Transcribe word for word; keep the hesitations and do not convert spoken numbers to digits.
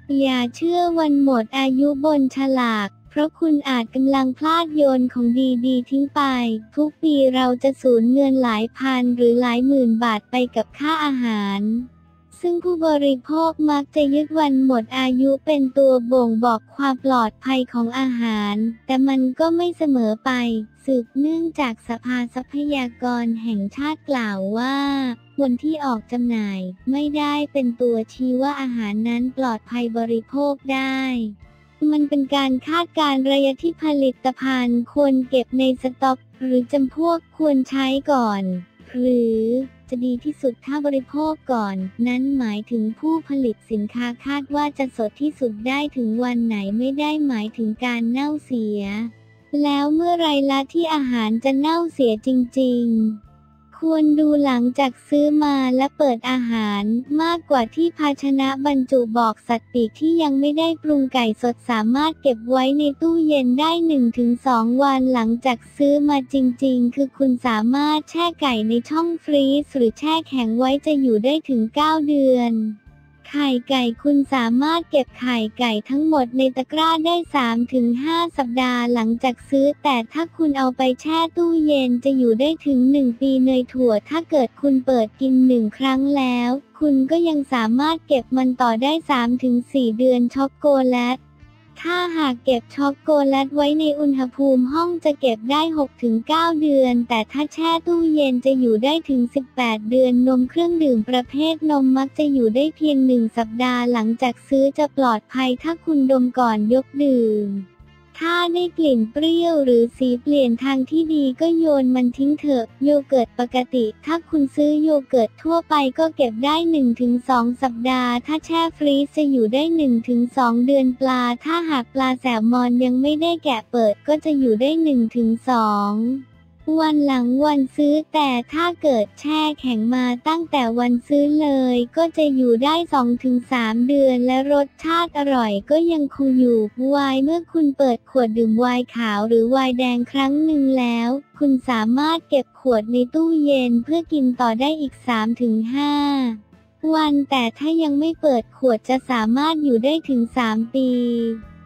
อย่าเชื่อวันหมดอายุบนฉลากเพราะคุณอาจกำลังพลาดโยนของดีๆทิ้งไปทุกปีเราจะสูญเงินหลายพันหรือหลายหมื่นบาทไปกับค่าอาหารซึ่งผู้บริโภคมักจะยึดวันหมดอายุเป็นตัวบ่งบอกความปลอดภัยของอาหารแต่มันก็ไม่เสมอไปสืบเนื่องจากสภาทรัพยากรแห่งชาติกล่าวว่าวันที่ออกจำหน่ายไม่ได้เป็นตัวชี้ว่าอาหารนั้นปลอดภัยบริโภคได้มันเป็นการคาดการณ์ระยะที่ผลิตภัณฑ์ควรเก็บในสต็อกหรือจำพวกควรใช้ก่อนหรือจะดีที่สุดถ้าบริโภคก่อนนั้นหมายถึงผู้ผลิตสินค้าคาดว่าจะสดที่สุดได้ถึงวันไหนไม่ได้หมายถึงการเน่าเสียแล้วเมื่อไรละที่อาหารจะเน่าเสียจริงๆควรดูหลังจากซื้อมาและเปิดอาหารมากกว่าที่ภาชนะบรรจุบอกสัตว์ปีกที่ยังไม่ได้ปรุงไก่สดสามารถเก็บไว้ในตู้เย็นได้ หนึ่งถึงสอง วันหลังจากซื้อมาจริงๆคือคุณสามารถแช่ไก่ในช่องฟรีซหรือแช่แข็งไว้จะอยู่ได้ถึงเก้าเดือนไข่ไก่คุณสามารถเก็บไข่ไก่ทั้งหมดในตะกร้าได้ สามถึงห้า สัปดาห์หลังจากซื้อแต่ถ้าคุณเอาไปแช่ตู้เย็นจะอยู่ได้ถึงหนึ่งปีเนยถั่วถ้าเกิดคุณเปิดกินหนึ่งครั้งแล้วคุณก็ยังสามารถเก็บมันต่อได้ สามถึงสี่ เดือนช็อกโกแลตถ้าหากเก็บช็อกโกแลตไว้ในอุณหภูมิห้องจะเก็บได้ หกถึงเก้า เดือนแต่ถ้าแช่ตู้เย็นจะอยู่ได้ถึง สิบแปด เดือนนมเครื่องดื่มประเภทนมมักจะอยู่ได้เพียงหนึ่งสัปดาห์หลังจากซื้อจะปลอดภัยถ้าคุณดมก่อนยกดื่มถ้าได้กลิ่นเปรี้ยวหรือสีเปลี่ยนทางที่ดีก็โยนมันทิ้งเถอะโยเกิร์ตปกติถ้าคุณซื้อโยเกิร์ตทั่วไปก็เก็บได้ หนึ่งถึงสอง สัปดาห์ถ้าแช่ฟรีซจะอยู่ได้ หนึ่งถึงสอง เดือนปลาถ้าหากปลาแซลมอนยังไม่ได้แกะเปิดก็จะอยู่ได้ หนึ่งถึงสอง วันหลังวันซื้อแต่ถ้าเกิดแช่แข็งมาตั้งแต่วันซื้อเลยก็จะอยู่ได้ สองถึงสาม เดือนและรสชาติอร่อยก็ยังคงอยู่ไวน์เมื่อคุณเปิดขวดดื่มไวน์ขาวหรือไวน์แดงครั้งหนึ่งแล้วคุณสามารถเก็บขวดในตู้เย็นเพื่อกินต่อได้อีก สามถึงห้า วันแต่ถ้ายังไม่เปิดขวดจะสามารถอยู่ได้ถึงสามปี